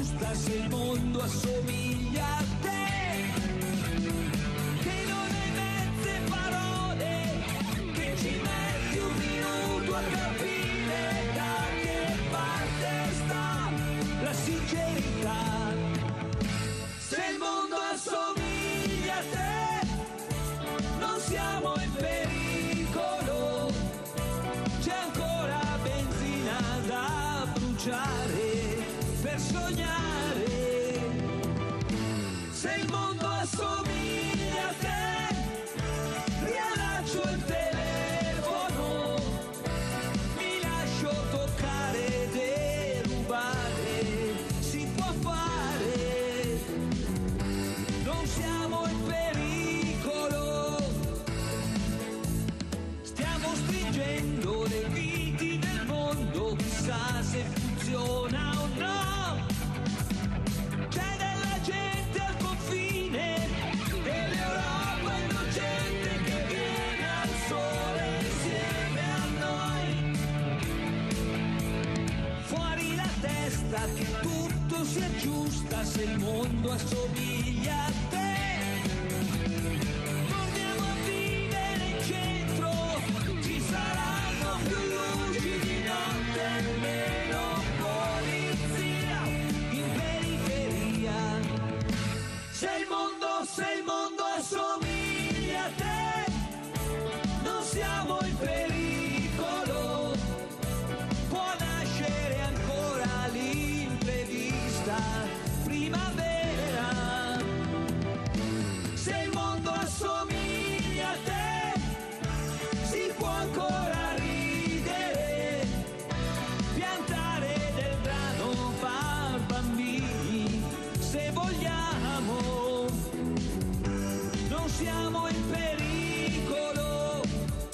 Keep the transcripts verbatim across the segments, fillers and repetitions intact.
giusta se il mondo assomiglia a te, che non hai mezze parole, che ci metti un minuto a capire da che parte sta la sincerità. Se il mondo assomiglia a te, non siamo in pericolo, c'è ancora benzina da bruciare per sognare. Se il mondo assomiglia a te, riallaccio il telefono, mi lascio toccare, derubare, si può fare, non siamo in pericolo, stiamo stringendo le viti del mondo, chissà se funziona o no. C'è della gente al confine e l'Europa innocente che viene al sole insieme a noi. Fuori la testa che tutto si aggiusta se il mondo assomiglia a te. Torniamo a vivere in centro, ci saranno più luci di notte e meno polizia in periferia. Se il mondo, se il mondo assomiglia a te, non siamo in pericolo, può nascere ancora l'imprevista primavera. Se il mondo assomiglia a te, si può ancora ridere, piantare del grano, far bambini, se vogliamo, non siamo in pericolo.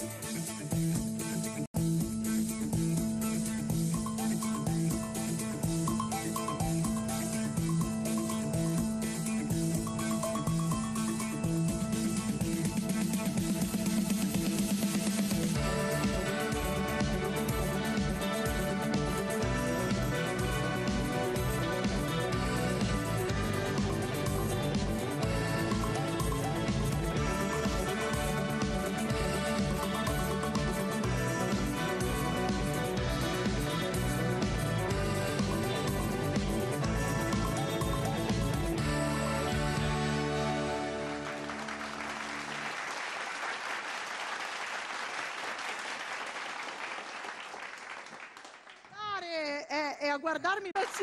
E, e a guardarmi sì,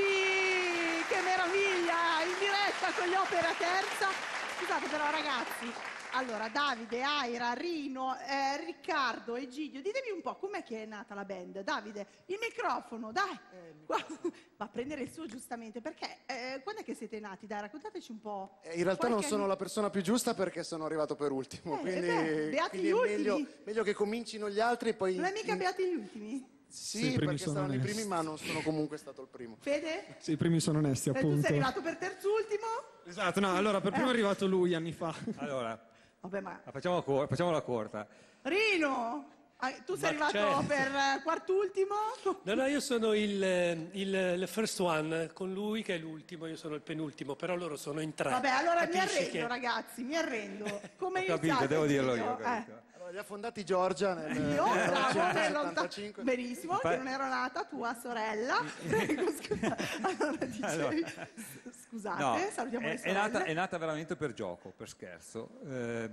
che meraviglia, in diretta con gli Opera Terza. Scusate però ragazzi, allora Davide, Aira, Rino, eh, Riccardo, Egidio, ditemi un po' com'è che è nata la band. Davide, il microfono, dai, va a prendere il suo giustamente, perché eh, quando è che siete nati? Dai, raccontateci un po'. Eh, in realtà non Qualche sono anno- la persona più giusta perché sono arrivato per ultimo, Eh, quindi, beh, beati quindi gli è meglio, ultimi. meglio che comincino gli altri e poi... Non è mica in- beati gli ultimi? Sì, Sì, i primi perché sono saranno i onesti. primi, ma non sono comunque stato il primo. Fede? Sì, i primi sono onesti, E tu appunto. sei arrivato per terzultimo? Esatto, no, allora per primo è arrivato lui anni fa. Allora, Vabbè, ma... facciamo cor- facciamola corta. Rino! Ah, tu sei Ma arrivato certo. per eh, quart'ultimo? No, no, io sono il, eh, il, il first one con lui che è l'ultimo, io sono il penultimo, però loro sono in tre. Vabbè, allora mi Capisci arrendo, che- ragazzi, mi arrendo. Come Ho capito, iniziate, devo dirlo Giglio? io, ho capito. Eh. Allora, li ha fondati Giorgia nel Io, bravo, millenovecentosettantacinque. nell'otta- benissimo, che non ero nata, tua sorella. Prego, scusa. Allora, dicevi, scusate, No, salutiamo è, le è sorelle. nata, è nata veramente per gioco, per scherzo. Eh,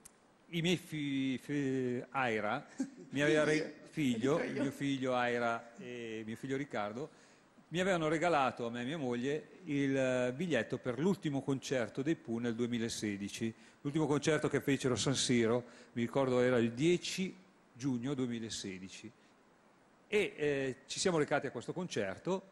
I miei fi- fi- Aira, mi aveva re- figlio, Dico io. mio figlio Aira e mio figlio Riccardo, mi avevano regalato a me e mia moglie il eh, biglietto per l'ultimo concerto dei Pooh nel duemilasedici. L'ultimo concerto che fecero a San Siro, mi ricordo era il dieci giugno duemilasedici. E eh, ci siamo recati a questo concerto,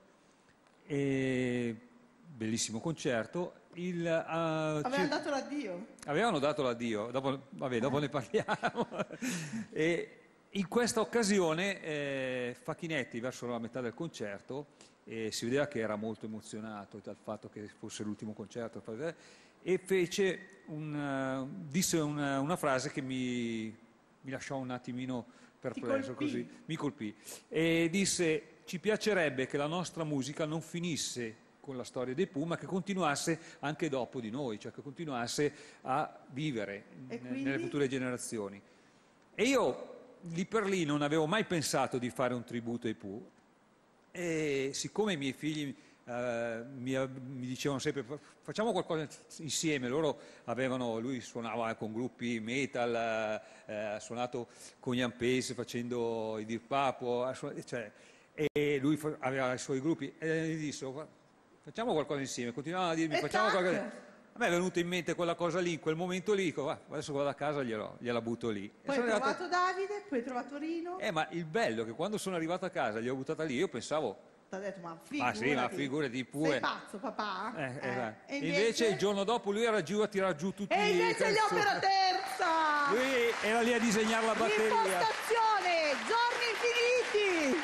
e bellissimo concerto. Il, eh, Aveva ci- dato l'addio. Avevano dato l'addio, dopo, vabbè, dopo ne parliamo. E in questa occasione eh, Facchinetti, verso la metà del concerto, eh, si vedeva che era molto emozionato dal fatto che fosse l'ultimo concerto, e fece un, disse una, una frase che mi, mi lasciò un attimino perplesso, colpì. così, mi colpì, e disse: ci piacerebbe che la nostra musica non finisse con la storia dei Pooh, ma che continuasse anche dopo di noi, cioè che continuasse a vivere E n- quindi? nelle future generazioni. E io lì per lì non avevo mai pensato di fare un tributo ai Pooh, e siccome i miei figli eh, mi, mi dicevano sempre facciamo qualcosa insieme, loro avevano, lui suonava con gruppi metal, eh, ha suonato con Ian Pace facendo i Deep Purple, ha suonato- cioè, e lui fa- aveva i suoi gruppi, e gli disse facciamo qualcosa insieme, continuavano a dirmi E facciamo tac! qualcosa. A me è venuta in mente quella cosa lì, in quel momento lì, dico, va, adesso vado a casa e glielo- gliela butto lì. E Poi sono hai arrivato- trovato Davide, poi hai trovato Rino. Eh, ma il bello è che quando sono arrivato a casa, gli ho buttata lì, io pensavo, Ti ha detto, ma ma figurati. sì, ma figurati pure. Sei pazzo, papà? Eh, Eh, esatto. E invece... invece, il giorno dopo lui era giù a tirar giù tutti E i invece gli canzoni. opera terza! Lui era lì a disegnare la batteria. Impostazione, giorni infiniti!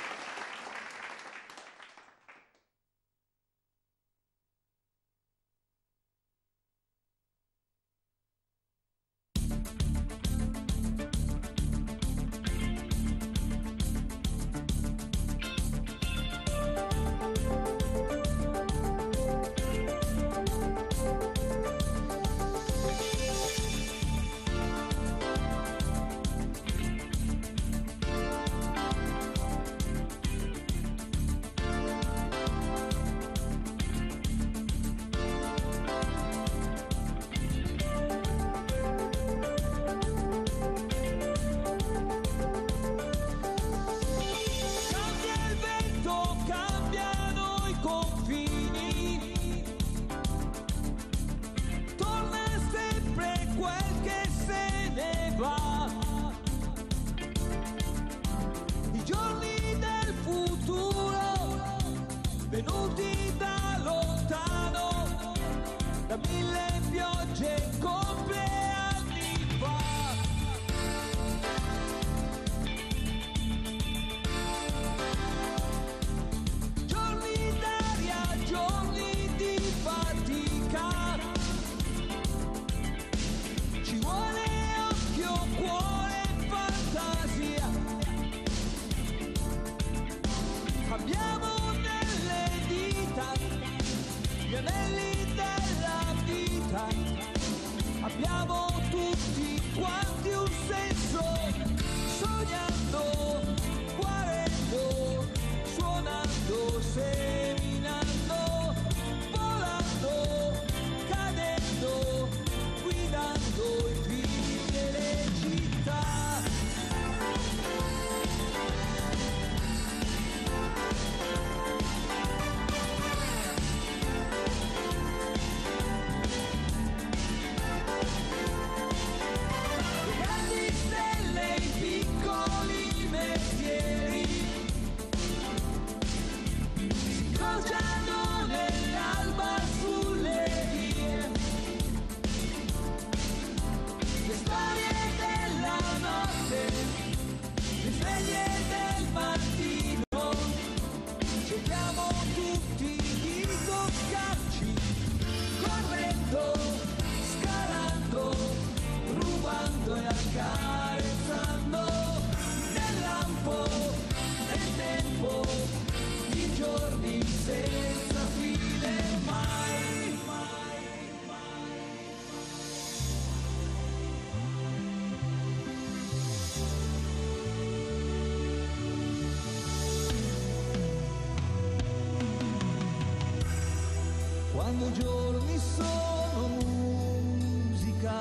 Cambia il vento, cambiano i confini, torna sempre quel che se ne va. I giorni del futuro, venuti da lontano, da mille piogge compleanni fa. Giorni d'aria, giorni di fatica, ci vuole occhio, cuore e fantasia. Abbiamo nelle dita gli anelli della vita, abbiamo tutti quanti un senso, sognando, guarendo, suonando, seminando, volando, cadendo, guidando i figli delle città. Le grandi stelle, i piccoli mestieri si incrociano nell'alba sulle vie. Le storie della notte, le sveglie del mattino, cerchiamo tutti di toccarci, correndo, scalando, rubando e accarezzando nel lampo, nel tempo, di giorni senza fine mai, mai, mai. Quando i giorni sono musica,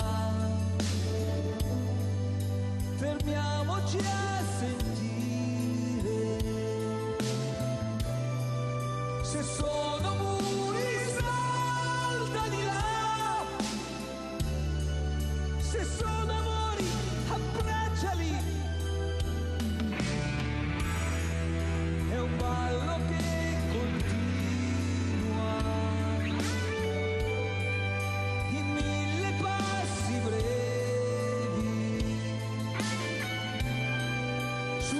fermiamoci a sentire. Se sono muri, salta di là. Se sono amori, abbracciali. È un ballo che continua in mille passi brevi,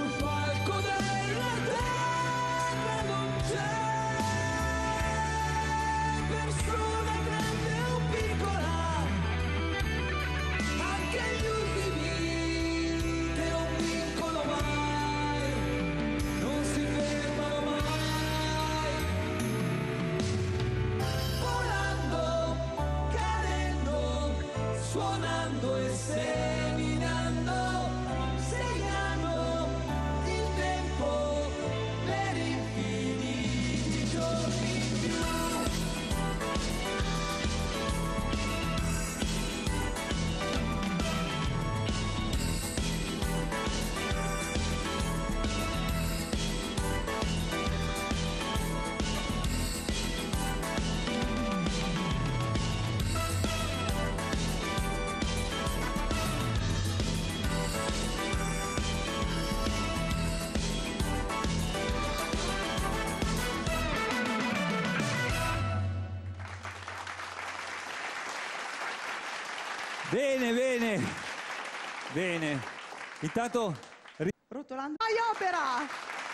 Bene, bene, bene. Intanto... Rotolando. Vai opera!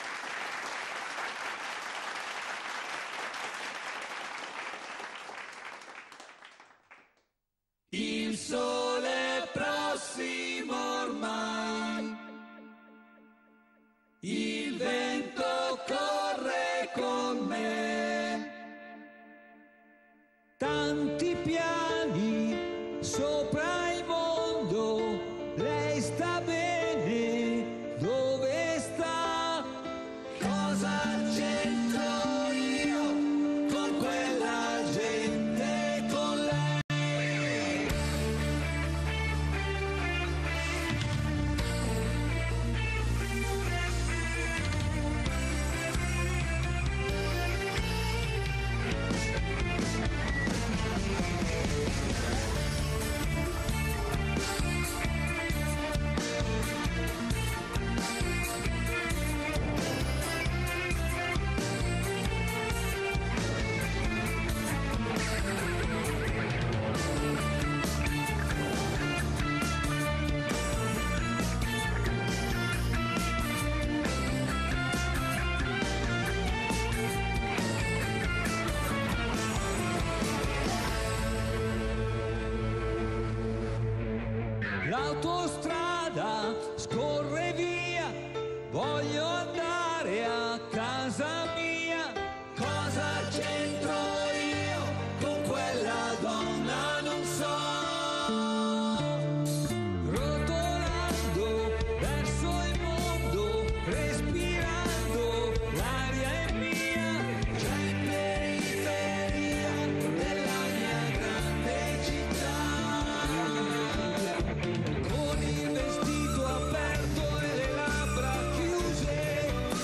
Il sole è prossimo ormai, il vento corre con me, tanti piani sopra il mondo, lei sta bene dove sta, cosa c'entro io con quella gente, con lei? L'autostrada scorre via, voglio andare a casa mia, cosa c'entro io con quella donna non so, rotolando verso il mondo, respirando l'aria è mia, già in periferia della mia grande città. Con il vestito aperto e le labbra chiuse,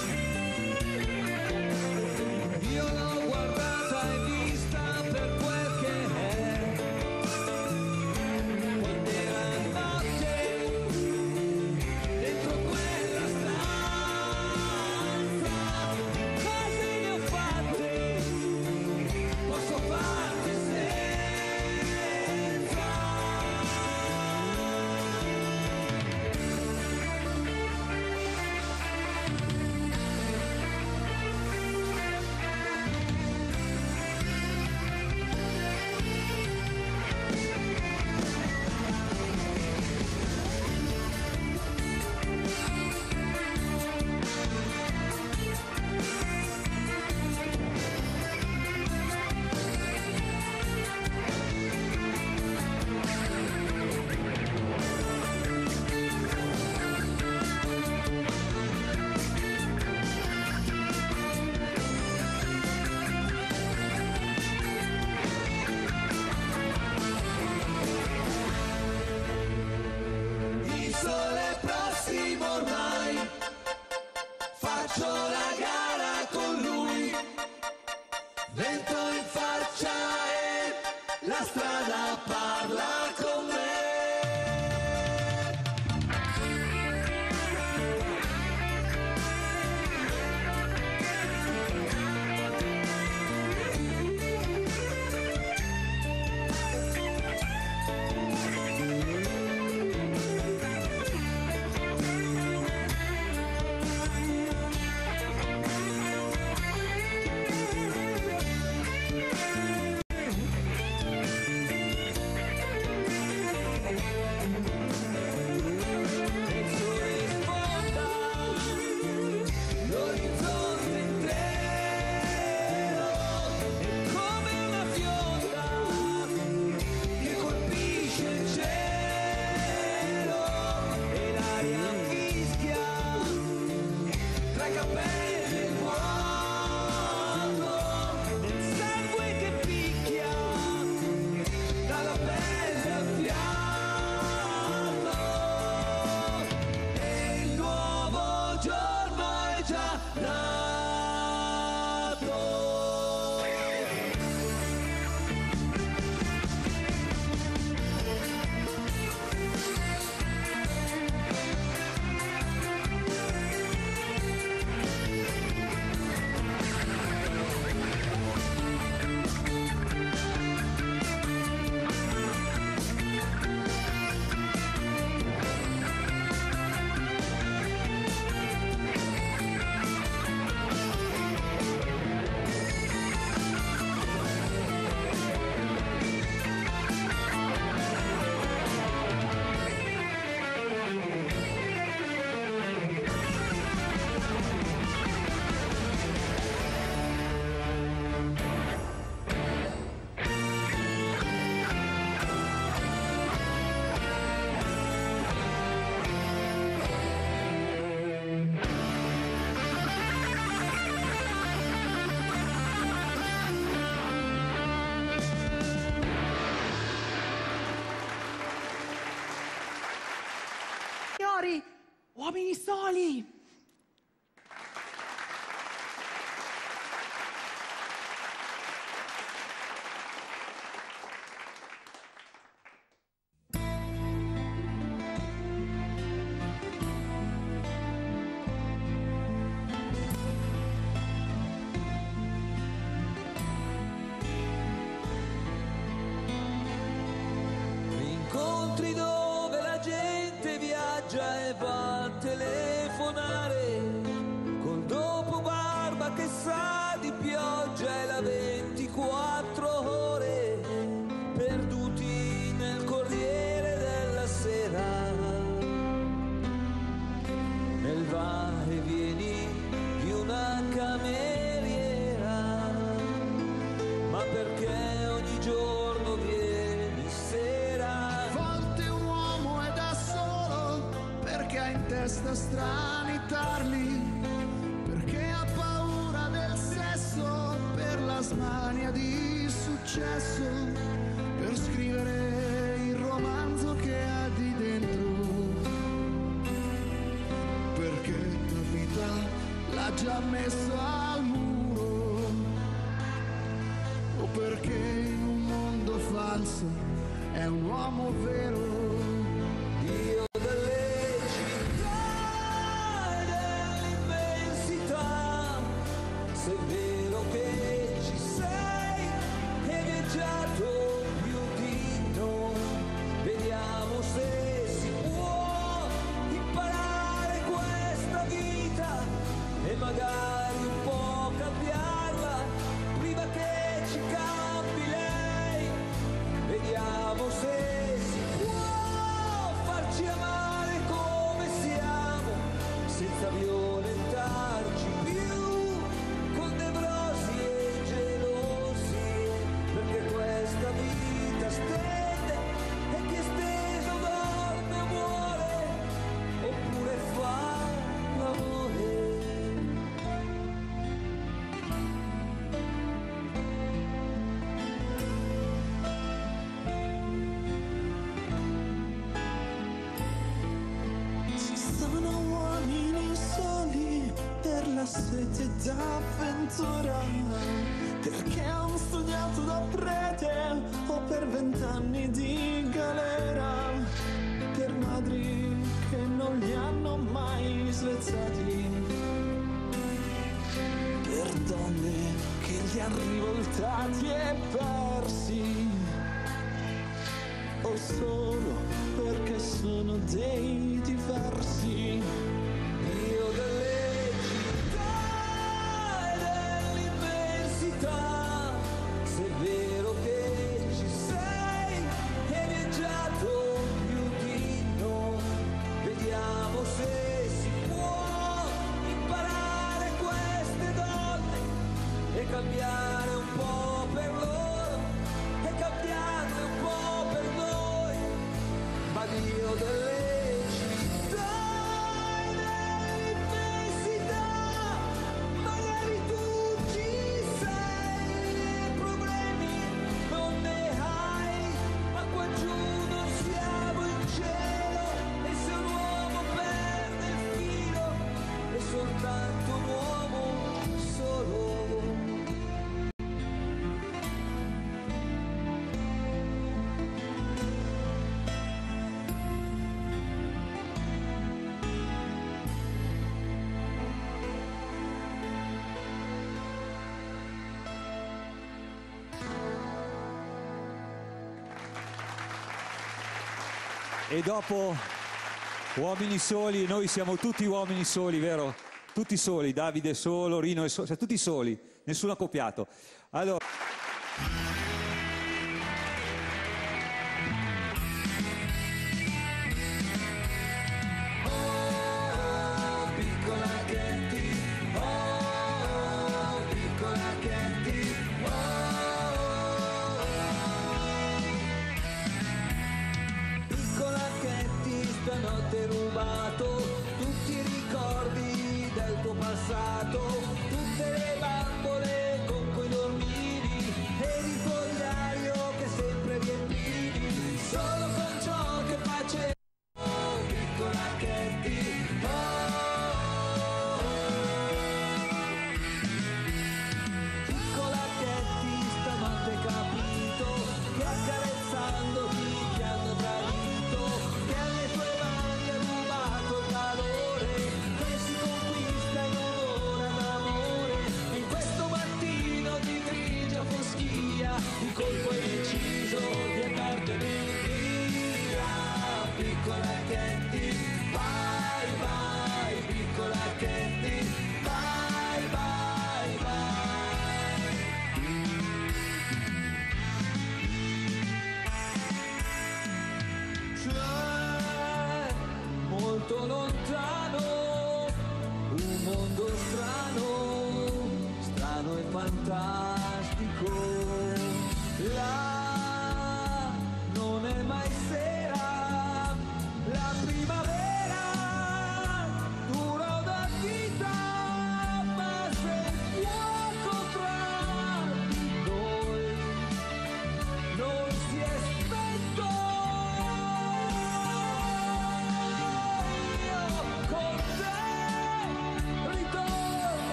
signori, Uomini Soli. Incontri dove la gente viaggia e va a telefonare, col dopo barba che sa di pioggia e la ventiquattro ore, perduti nel Corriere della Sera, nel va e vieni di una cameriera, ma perché ogni giorno vieni sera? Volte un uomo è da solo perché ha in testa strani tarli, perché ha paura del sesso, per la smania di successo, per scrivere il romanzo che ha di dentro, perché la vita l'ha già messo al muro, o perché in un mondo falso è un uomo vero. Dio delle città e dell'immensità, se è vero che ci sei e hai viaggiato più di noi, vediamo se si può imparare questa vita e magari un po' cambiarla prima che ci cambi lei. Vediamo se si può farci amare come siamo, senza violentarci più, con nevrosi e gelosi, perché questa vita stende e chi è steso dorme o muore, oppure fa l'amore. Ci sono uomini soli per la sete d'avventura, perché hanno studiato da prete o per vent'anni di galera, per madri che non li hanno mai svezzati, per donne che li hanno rivoltati e persi, o solo perché sono dei diversi. Dio delle città e dell'immensità, se è vero che ci sei e hai viaggiato più di noi, vediamo se si può imparare queste donne e cambiare un po' per loro e cambiarne un po' per noi, ma Dio delle città e dell'immensità, magari tu ci sei e problemi non ne hai, ma qua giù non siamo in cielo e se un uomo perde il filo è soltanto un uomo solo. E dopo Uomini Soli, noi siamo tutti uomini soli, vero? Tutti soli, Davide solo, Rino è solo, cioè tutti soli, nessuno accoppiato. Allora... Oh, piccola Katy, oh, piccola Katy, oh, piccola Katy, stanotte hai rubato tutti i ricordi del tuo passato, tutte le bambole con cui dormivi ed il fogliario che sempre riempivi, solo con ciò che facevi. Oh, piccola Katy.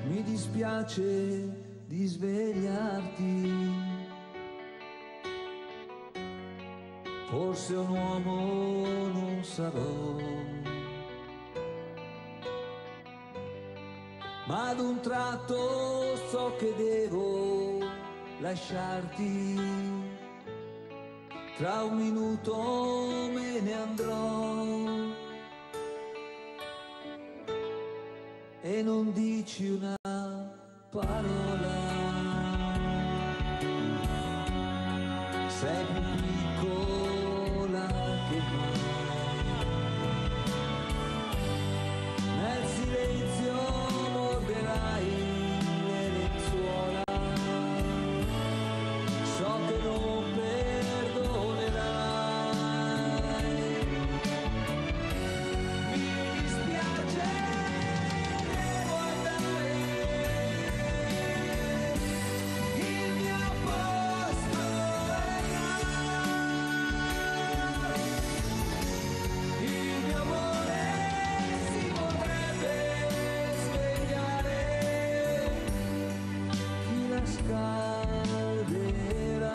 mi dispiace di svegliarti. Forse un uomo non sarò, ma ad un tratto so che devo lasciarti. Tra un minuto me ne andrò e non dici una parola. Sei più piccola che mai. Nel silenzio morderai le lenzuola. So che non perdonerai. Mi dispiace, devo andare. Il mio posto è là. Il mio amore si potrebbe svegliare. Chi la scalderà?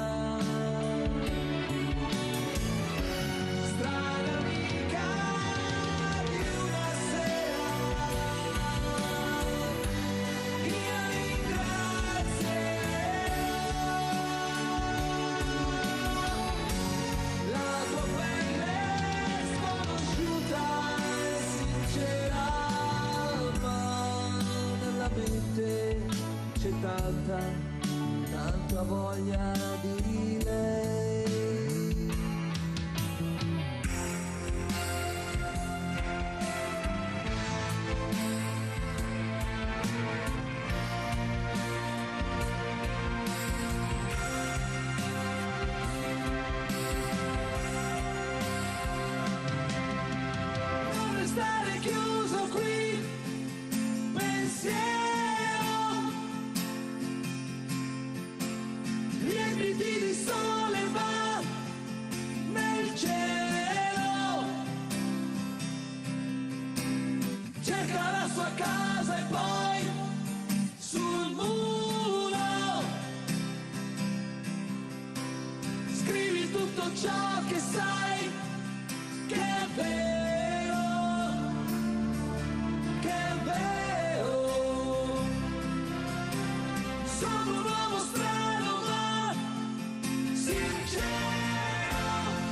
Strana amica di una sera, io ringrazierò la tua pelle sconosciuta e sincera, ma nella mente c'è tanta, tanta voglia di lei. Non restare chiuso qui, pensiero, riempiti di sole va nel cielo, cerca la sua casa e poi sul muro scrivi tutto ciò che sai che è vero, che è vero. Sono un uomo strano ma sincero,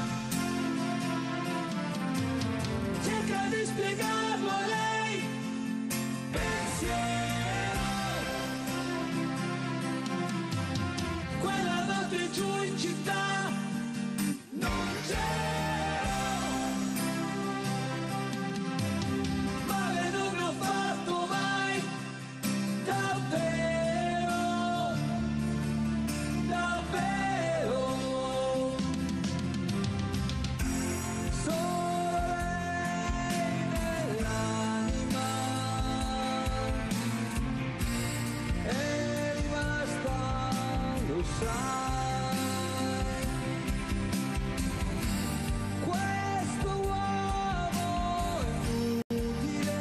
cerca di spiegarlo a lei, pensiero. Quella notte giù in città non c'ero, male non ne ho fatto mai, davvero, davvero. Solo lei nell'anima è rimasta, lo sai. Questo uomo è inutile,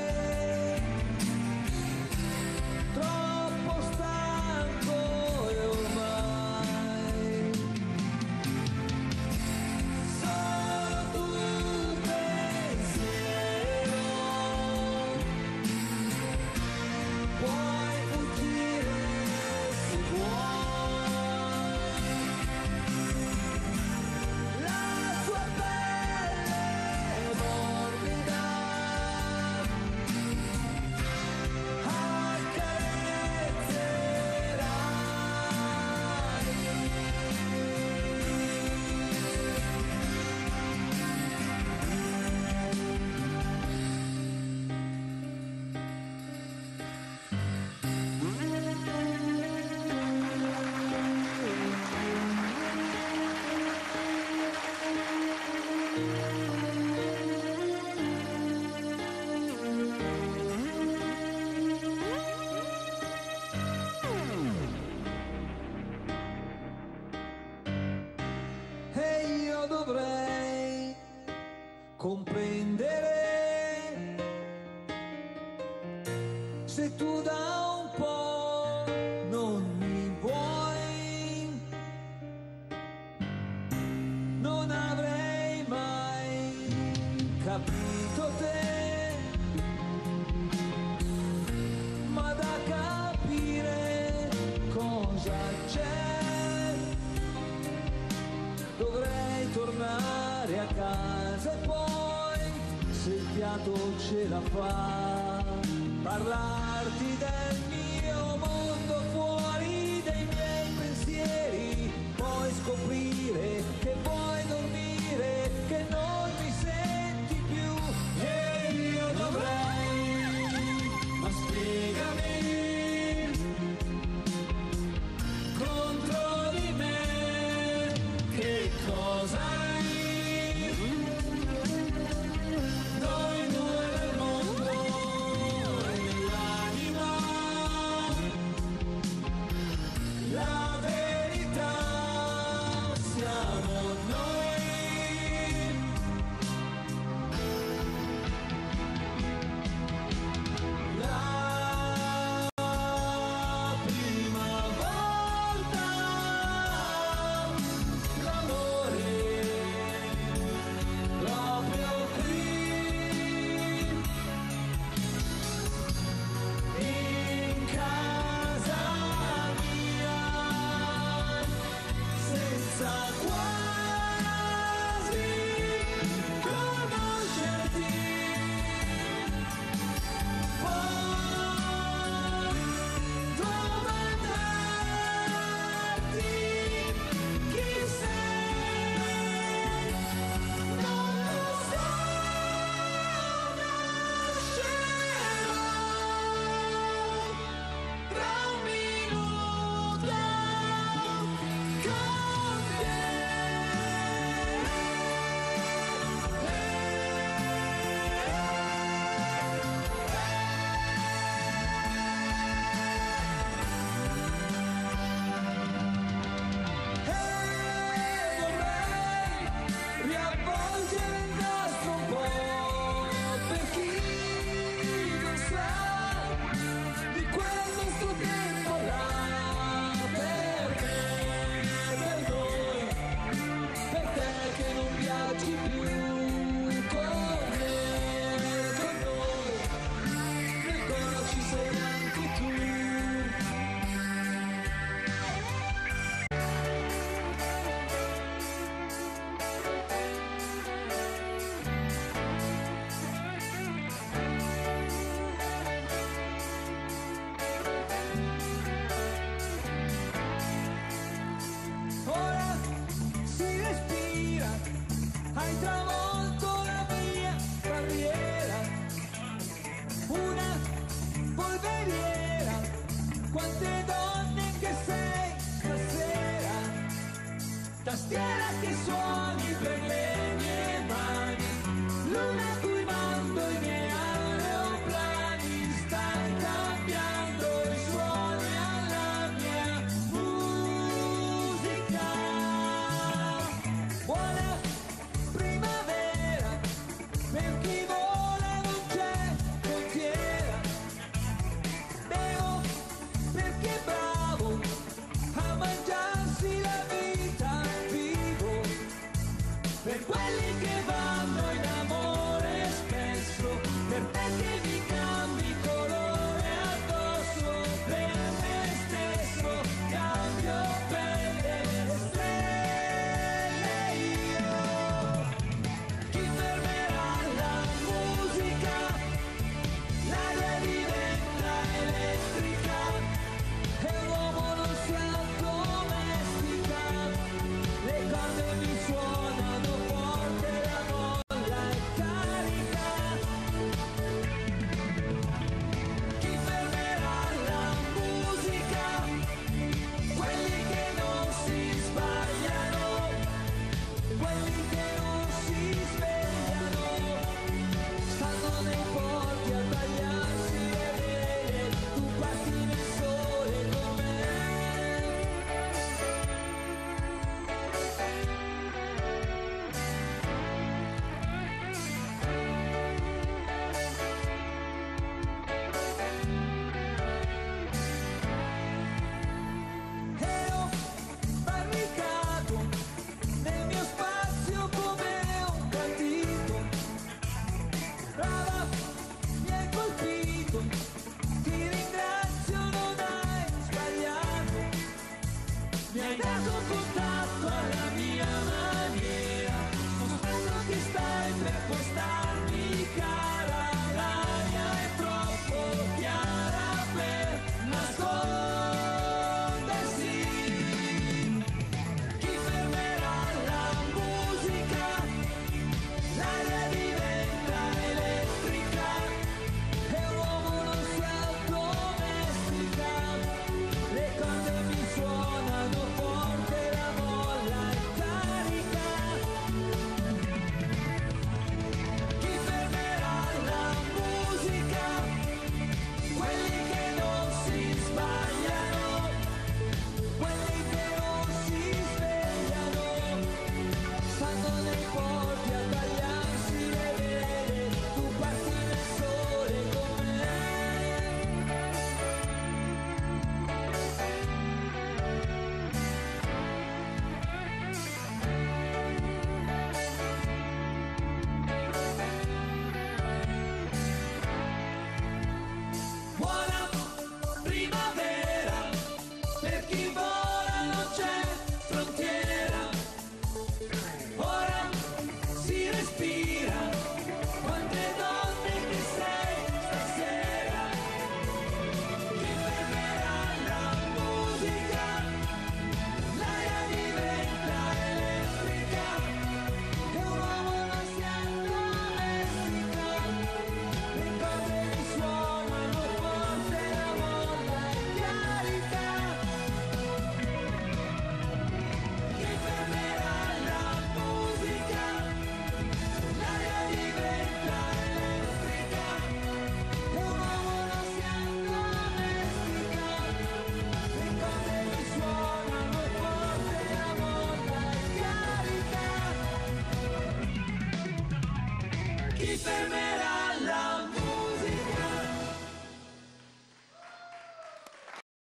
troppo stanco e ormai solo tu pensiero, puoi fuggire se vuoi. La tua pelle morbida e io dovrei comprendere se tu da un non mi vuoi, non avrei mai capito te, ma da capire cosa c'è, dovrei tornare a casa e poi, se il fiato ce la fa, parlarti del mio mondo fuori dai miei pensieri, poi scoprire che vuoi dormire, che non mi senti più e io dovrei, ma spiegami contro di me che cosa hai, noi due nel mondo e nell'anima, la verità siamo noi. La prima volta l'amore proprio qui in casa mia, senza quasi conoscerti, poi dove andarti, chi sei, non lo so, nascerò tra un minuto con te. E vorrei riavvolgere il nastro un po' per chi non sa di quel nostro tempo là, per me, per noi, per te che non viaggi più con me, con noi, nel cuore ci sei anche tu. Ora si respira, hai travolto la mia carriera, una polveriera, quante donne che sei stasera, tastiera che suoni per le mie mani, luna cui mando i miei aeroplani, stai cambiando i suoni alla mia musica. Buona primavera, per chi vola non c'è frontiera, bevo perché è bravo a mangiarsi la vita, vivo per Chi fermerà la